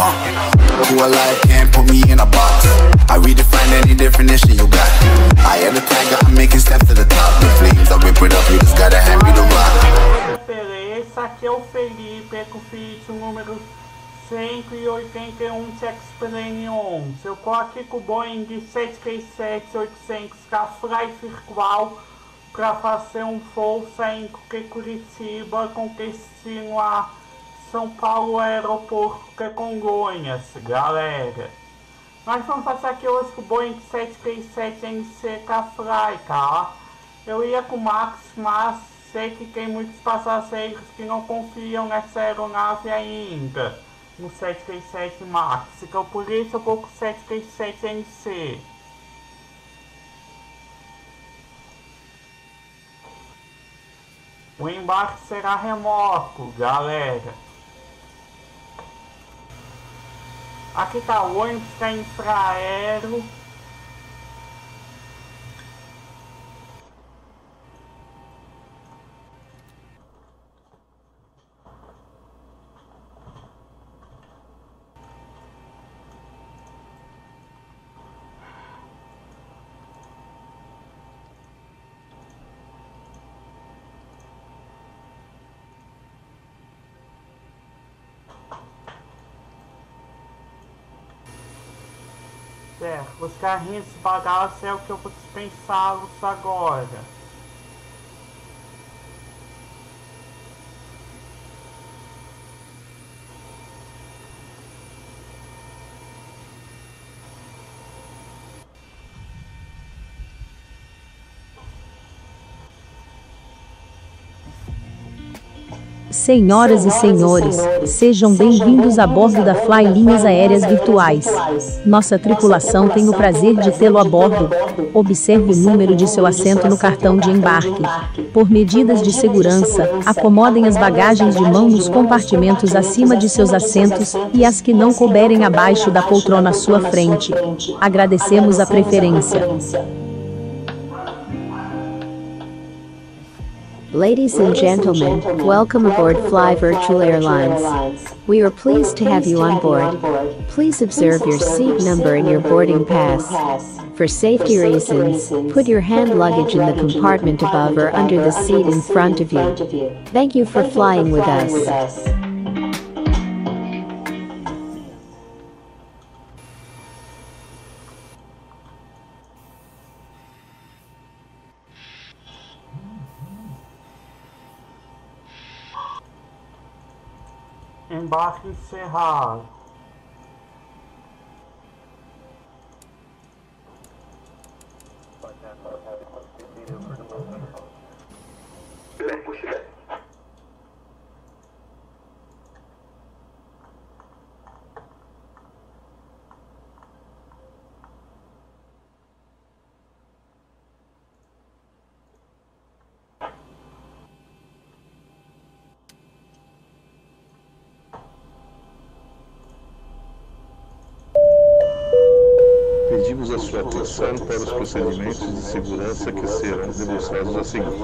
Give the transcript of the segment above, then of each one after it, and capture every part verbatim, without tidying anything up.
punk. Who alive can't put me in a box. I redefine any definition you got. I am the tiger, I'm making steps to the top. The flames, I whip it up, you just gotta hand me the rock. Referência, aqui é o Felipe, EcoFit, o número cento e oitenta e um de X-Plane. Seu clock com o Boeing sete três sete oitocentos K Fly Virtual para fazer um voo saindo de Curitiba com destino a São Paulo Aeroporto de Congonhas, galera. Nós vamos fazer aqui hoje com o Boeing sete três sete N C K Fly, tá? Eu ia com o Max, mas sei que tem muitos passageiros que não confiam nessa aeronave ainda, no sete três sete Max, então por isso eu vou com o sete três sete N C. O embarque será remoto, galera. Aqui tá o ônibus da Infraero. Certo, os carrinhos de bagaço é o que eu vou dispensá-los agora. Senhoras e senhores, sejam bem-vindos a bordo da Fly Linhas Aéreas Virtuais. Nossa tripulação tem o prazer de tê-lo a bordo. Observe o número de seu assento no cartão de embarque. Por medidas de segurança, acomodem as bagagens de mão nos compartimentos acima de seus assentos e as que não couberem abaixo da poltrona à sua frente. Agradecemos a preferência. Ladies and gentlemen, welcome aboard Fly Virtual Airlines. We are pleased to have you on board. Please observe your seat number and your boarding pass. For safety reasons, put your hand luggage in the compartment above or under the seat in front of you. Thank you for flying with us. Embarque encerrado. Pedimos a sua atenção para os procedimentos de segurança que serão demonstrados a seguir.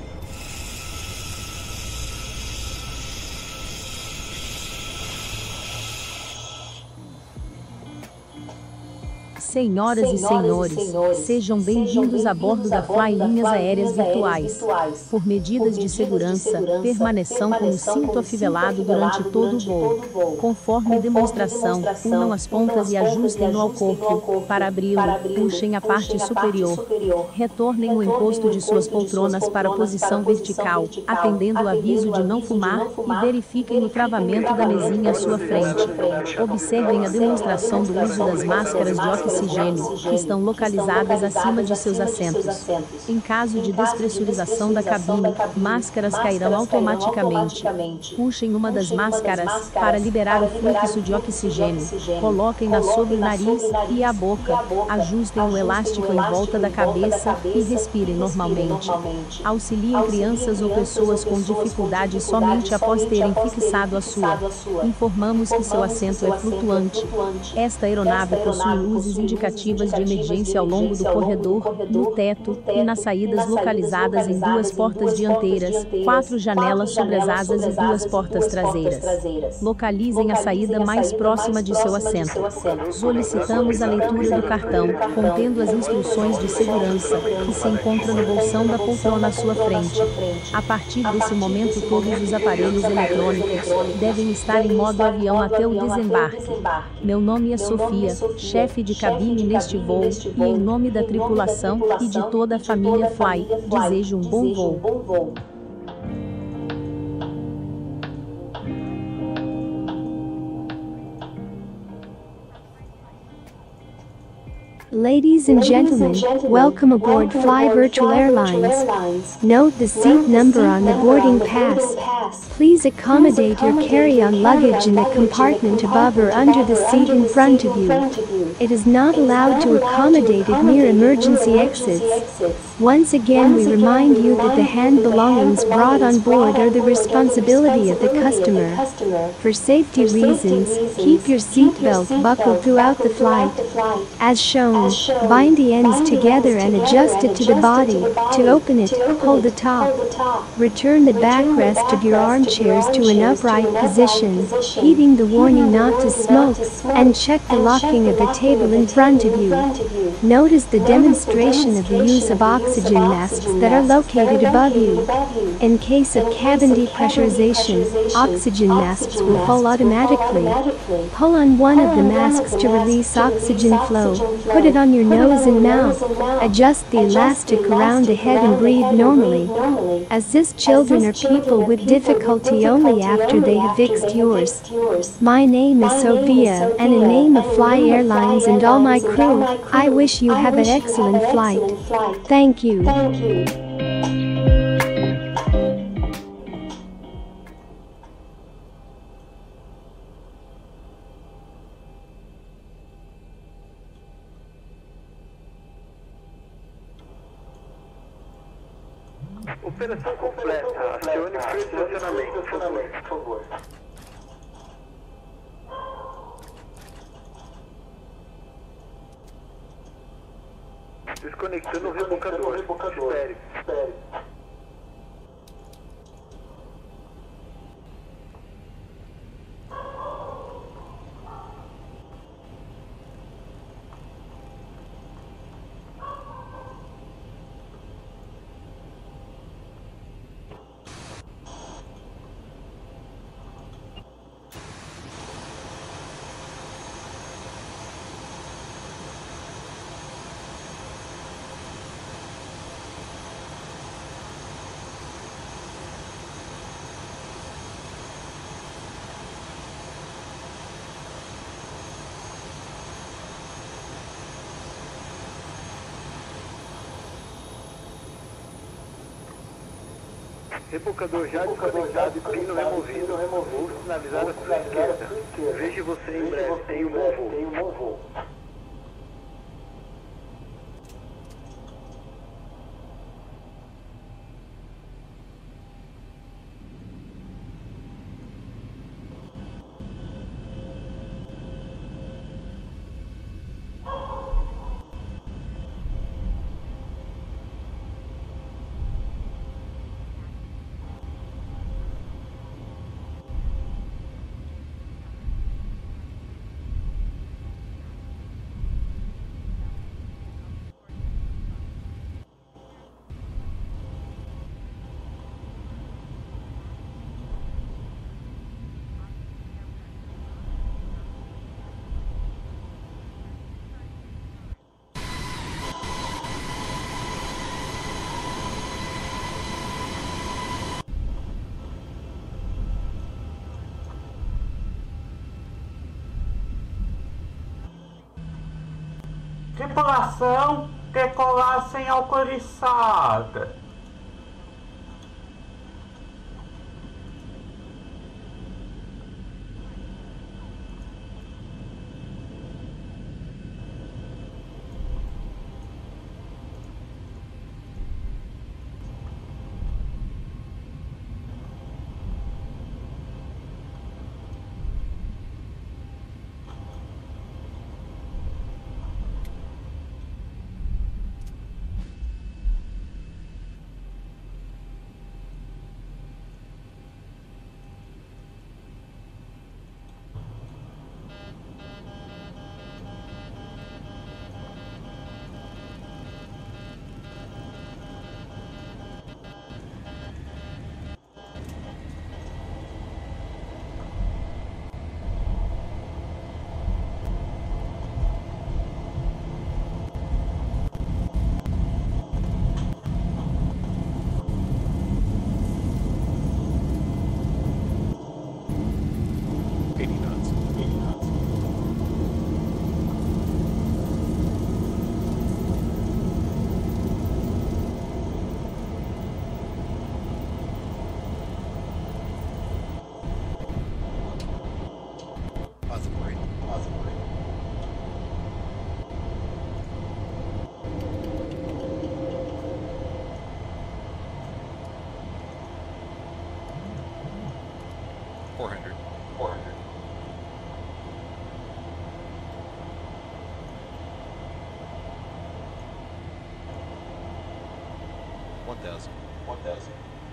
Senhoras e senhores, sejam bem-vindos a bordo da Fly Linhas Aéreas Virtuais. Por medidas de segurança, permaneçam com o cinto afivelado durante todo o voo. Conforme demonstração, unam as pontas e ajustem-no ao corpo. Para abri-lo, puxem a parte superior. Retornem o encosto de suas poltronas para a posição vertical, atendendo o aviso de não fumar, e verifiquem o travamento da mesinha à sua frente. Observem a demonstração do uso das máscaras de oxigênio, que estão localizadas acima de seus assentos. Em caso de despressurização da cabine, máscaras cairão automaticamente. Puxem uma das máscaras para liberar o fluxo de oxigênio. Coloquem-na sobre o nariz e a boca. Ajustem o elástico em volta da cabeça e respirem normalmente. Auxiliem crianças ou pessoas com dificuldade somente após terem fixado a sua. Informamos que seu assento é flutuante. Esta aeronave possui luzes indicativas de emergência ao longo do corredor, no teto e nas saídas localizadas em duas portas dianteiras, quatro janelas sobre as asas e duas portas traseiras. Localizem a saída mais próxima de seu assento. Solicitamos a leitura do cartão, contendo as instruções de segurança, que se encontra no bolsão da poltrona à sua frente. A partir desse momento, todos os aparelhos eletrônicos devem estar em modo avião até o desembarque. Meu nome é Sofia, chefe de cabine neste voo, e em nome da tripulação e de toda a família Fly, desejo um bom voo. Ladies and gentlemen, welcome aboard Fly Virtual Airlines. Note the seat number on the boarding pass. Please accommodate your carry-on luggage in the compartment above or under the seat in front of you. It is not allowed to accommodate it near emergency exits. Once again, we remind you that the hand belongings brought on board are the responsibility of the customer. For safety reasons, keep your seatbelt buckled throughout the flight. As shown, bind the ends together and adjust it to the body. To open it, hold the top. Return the backrest of your armchairs to an upright position, heeding the warning not to smoke, and check the locking of the table in front of you. Notice the demonstration of the use of oxygen masks that are located above you. In case of cabin depressurization, oxygen masks will fall automatically. Pull on one of the masks to release oxygen flow. Put it on your nose and mouth. Adjust the elastic around the head and breathe normally. Assist children or people with difficulty only after they have fixed yours. My name is Sophia, and in name of Fly Airlines and all my crew, I wish you have an excellent flight. Thank you. Operação completa. Acione freio de estacionamento, por favor. Desconectando o rebocador. Espere. Rebocador já desconectado e pino removido. Vou sinalizar a sua esquerda. Vejo você em breve. Tenha um bom voo. Tripulação, decolagem autorizada. Possibly. Possibly. Four hundred. Four hundred. One thousand. One thousand.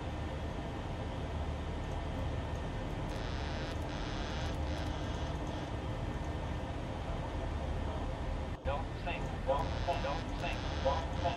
Don't think. Don't think. Don't think. Don't think.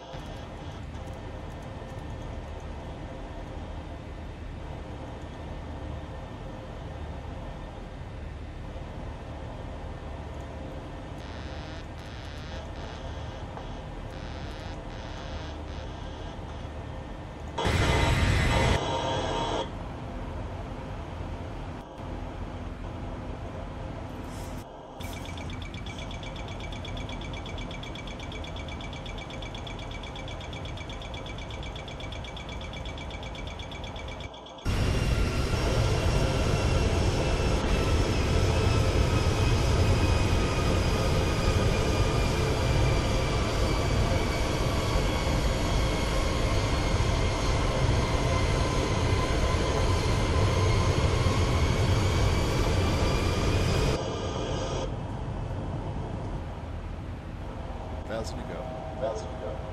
Thousand to go. Thousand to go.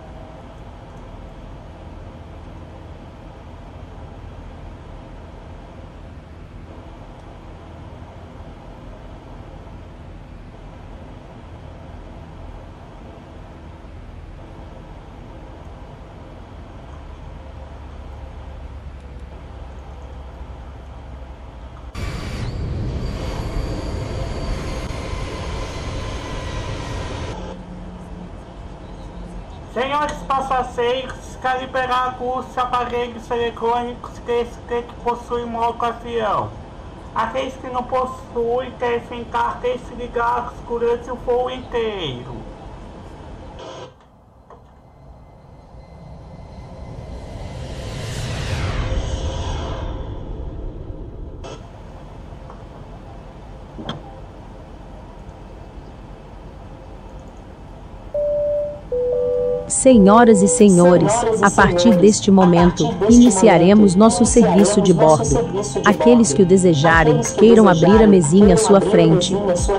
Senhores passageiros, calibrar curso de aparelhos eletrônicos que, que possuem modo avião. Aqueles que não possuem devem ficar desligados durante o voo inteiro. Senhoras e senhores, a partir deste momento, iniciaremos nosso serviço de bordo. Aqueles que o desejarem, queiram abrir a mesinha à sua frente.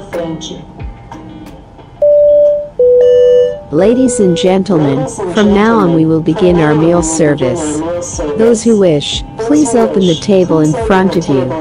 Ladies and gentlemen, from now on we will begin our meal service. Those who wish, please open the table in front of you.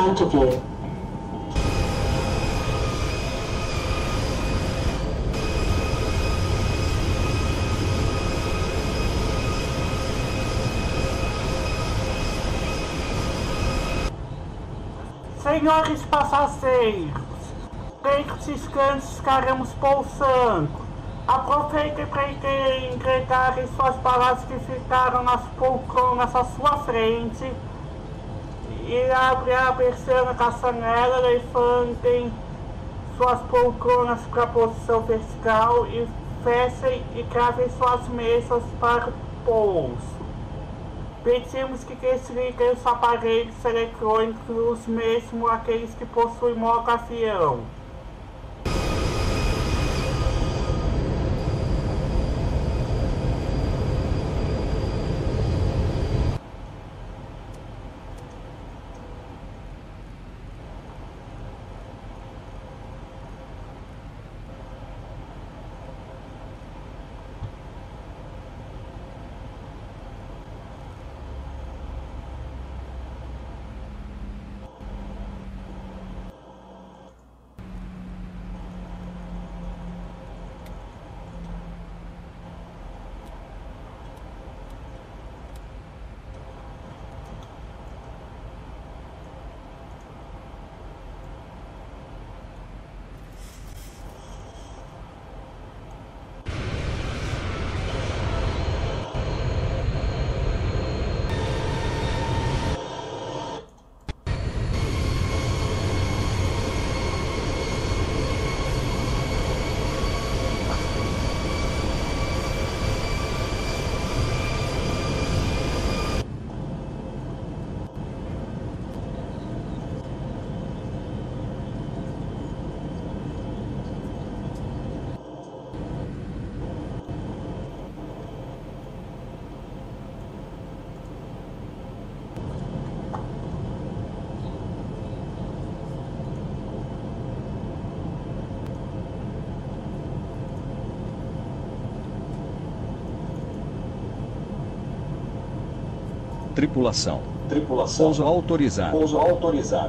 Senhores passageiros, destes cantos estaremos pousando. Aproveitem para entregarem suas baladas que ficaram nas poltronas à sua frente. E abrem a persiana com a sanela, levantem suas poltronas para a posição vertical e fechem e cravem suas mesas para o pouso. Pedimos que desliguem os aparelhos eletrônicos, mesmo aqueles que possuem modo avião. Tripulação. Tripulação. Pouso autorizado. Pouso autorizado.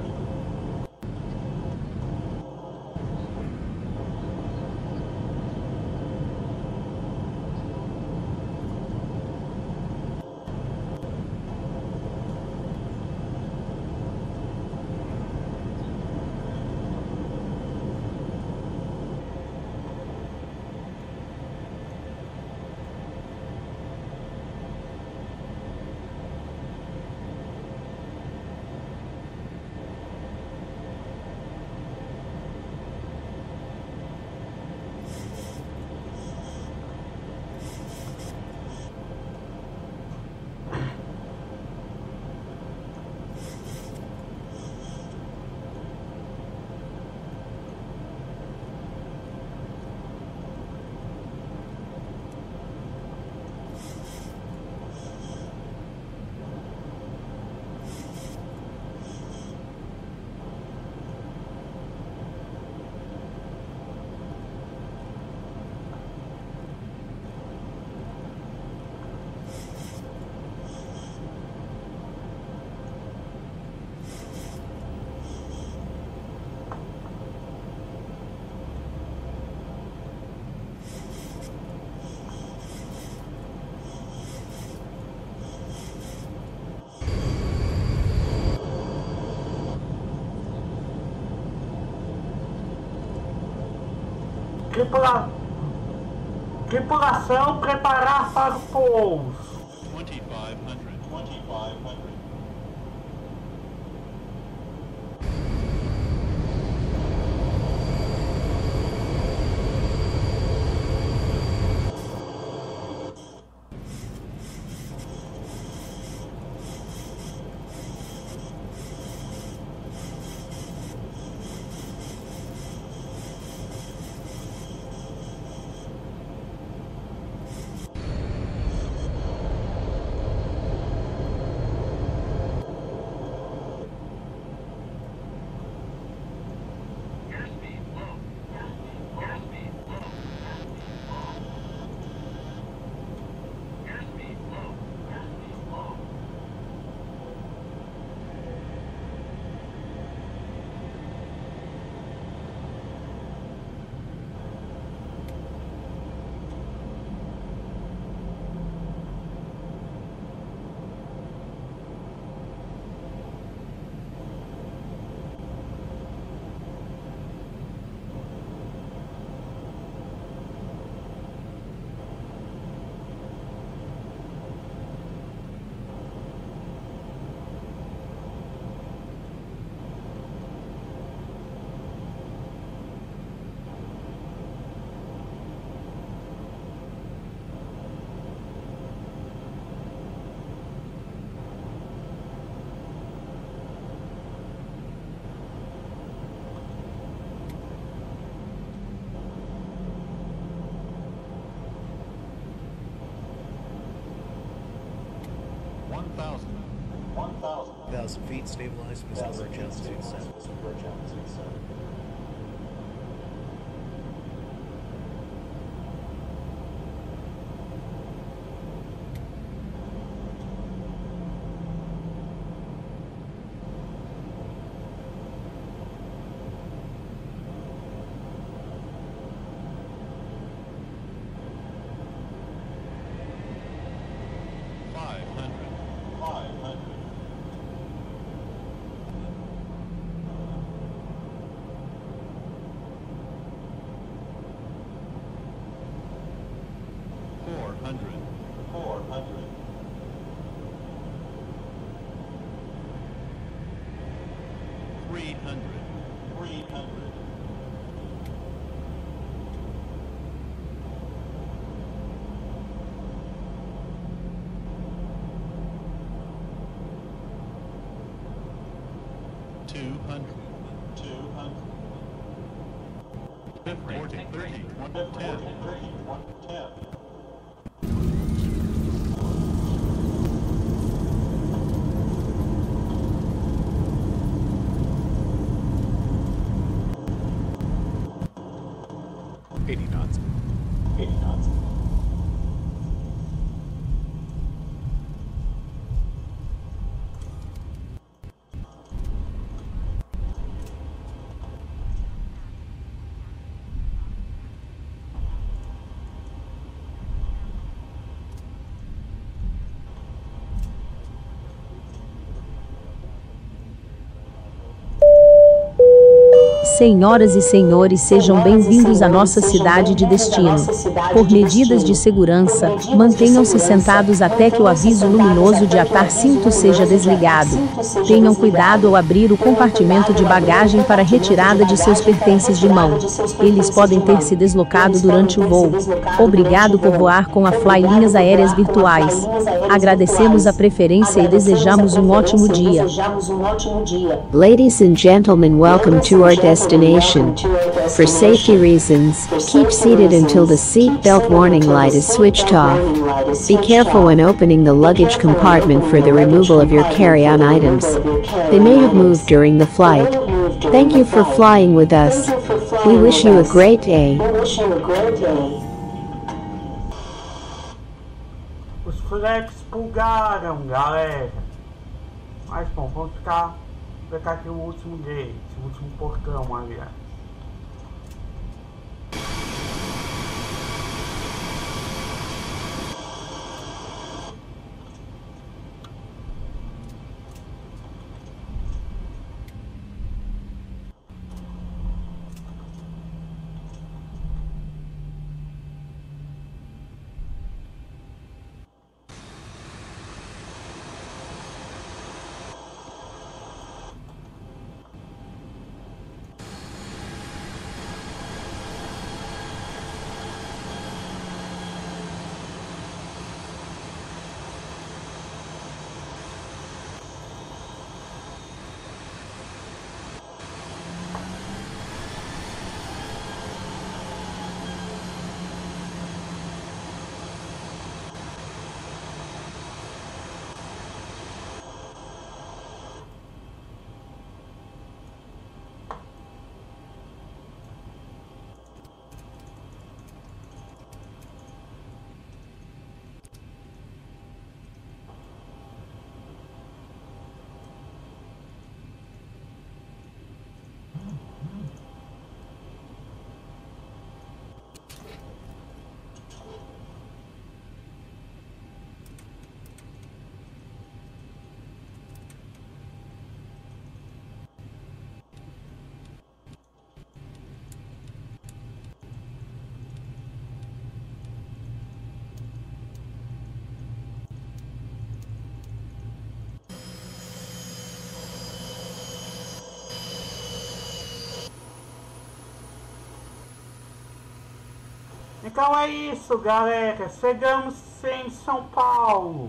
Tripula... Tripulação, preparar para o pouso. twenty-five hundred. twenty-five hundred. one thousand feet, stabilized, Mister Altitude set. two hundred. two hundred. forty, thirty, one, ten. ten. eighty knots. eighty knots. Senhoras e senhores, sejam bem-vindos à nossa cidade de destino. Por medidas de segurança, mantenham-se sentados até que o aviso luminoso de atar cinto seja desligado. Tenham cuidado ao abrir o compartimento de bagagem para retirada de seus pertences de mão. Eles podem ter se deslocado durante o voo. Obrigado por voar com a Fly Linhas Aéreas Virtuais. Agradecemos a preferência e desejamos um ótimo dia. Ladies and gentlemen, welcome to our destination. For safety reasons, keep seated until the seat belt warning light is switched off. Be careful when opening the luggage compartment for the removal of your carry-on items. They may have moved during the flight. Thank you for flying with us. We wish you a great day. Os flex bugaram, galera. Mas bom, vamos ficar, ficar aqui o último gate, o último portão, aliás. Então é isso, galera. Chegamos em São Paulo.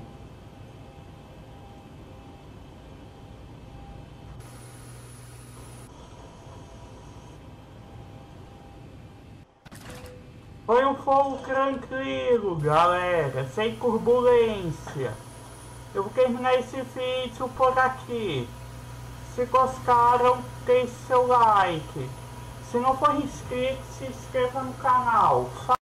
Foi um voo tranquilo, galera, sem turbulência. Eu vou terminar esse vídeo por aqui. Se gostaram, deixe seu like. Se não for inscrito, se inscreva no canal.